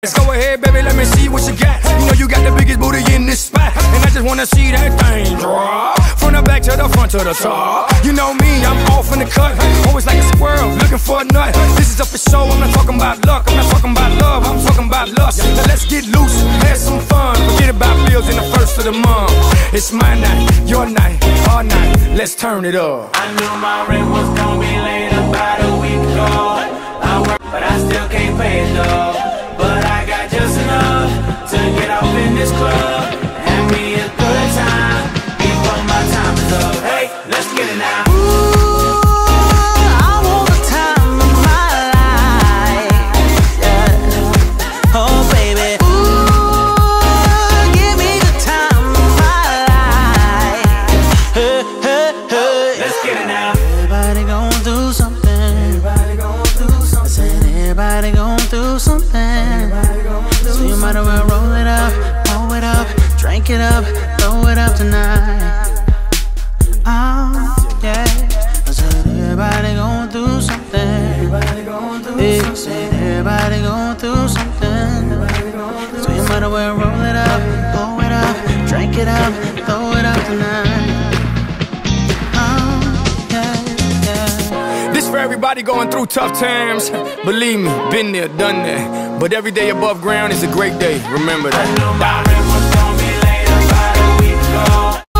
Let's go ahead, baby, let me see what you got. You know you got the biggest booty in this spot, and I just wanna see that thing drop from the back to the front to the top. You know me, I'm off in the cut, always like a squirrel looking for a nut. This is up for show, I'm not talking about luck, I'm not talking about love, I'm talking about lust. Now let's get loose, have some fun, forget about bills in the first of the month. It's my night, your night, our night, let's turn it up. I knew my rent was gonna be late about a week ago. I work, but I still can't pay it though. But I got just enough to get off in this club, have me a good time before my time is up. Hey, let's get it now. Everybody gon' do something. Everybody gon' do something. Everybody gon' do something. So you might as well roll it up, drink it up, throw it up tonight. Oh, yeah. I said everybody gon' do something. Everybody gon' do something. Everybody gon' do something. So you might as well roll it up, drink it up, throw it up tonight. For everybody going through tough times, believe me, been there, done that. But every day above ground is a great day, remember that.